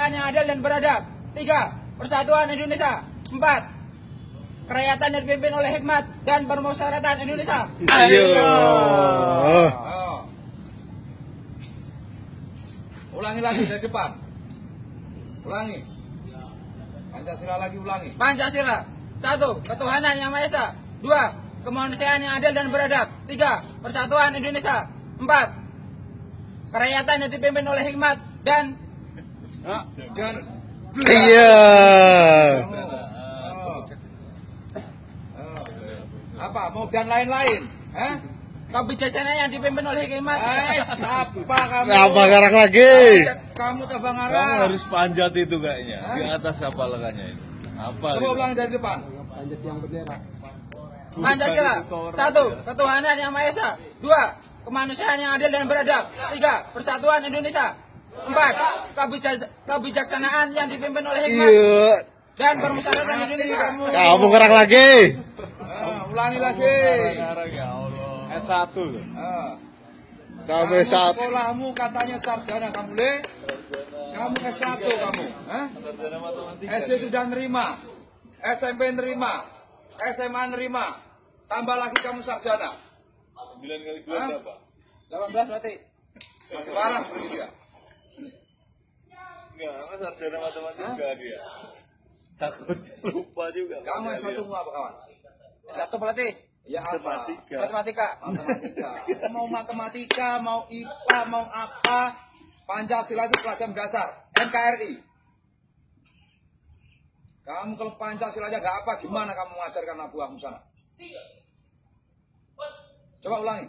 yang adil dan beradab. 3. Persatuan Indonesia. 4. Kerakyatan yang dipimpin oleh hikmat dan bermusyawaratan Indonesia. Ayo. Ulangi lagi dari depan. Ulangi. Pancasila lagi ulangi. Pancasila. 1. Ketuhanan yang Maha Esa. 2. Kemanusiaan yang adil dan beradab. 3. Persatuan Indonesia. 4. Kerakyatan yang dipimpin oleh hikmat dan Iya. Apa? Mau dan lain-lain? kebijaksanaan yang dipimpin oleh hikmat. Siapa kamu? Apa garang lagi? Kamu tabang Kamu arah. harus panjat itu kayaknya. Di atas apa lengannya itu? Apa? Coba ulangi dari depan. Pancasila. 1. Ketuhanan yang Maha Esa. 2. Kemanusiaan yang adil dan beradab. 3. Persatuan Indonesia. 4. Kebijaksanaan yang dipimpin oleh hikmat Iya. dan bermusyawaratan Indonesia. Kamu garang lagi. Ulangi lagi. Sekarang ya Allah. S1 loh. Kamu saat Sekolahmu katanya sarjana kamu le. Kamu S1 kamu. Sarjana matematika. SD sudah nerima. SMP nerima. SMA nerima. Tambah lagi kamu sarjana. 9 kali 2 berapa? 18 berarti. Masih parah seperti dia. Enggak, apa sarjana matematika dia. Takut lupa juga. Kamu S1 mu apa kawan? Satu berarti. Ya apa? Matematika. Matematika. Mau matematika, mau IPA, mau apa? Pancasila itu pelajaran dasar. NKRI. Kamu kalau Pancasila aja gak apa, gimana kamu mengajarkan anak buahmu sana? Coba ulangi.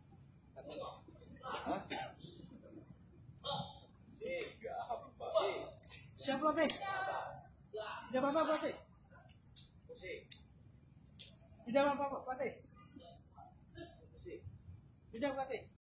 Siap pelatih. Tidak apa-apa pelatih. Tidak apa-apa pelatih. Tidak pelatih.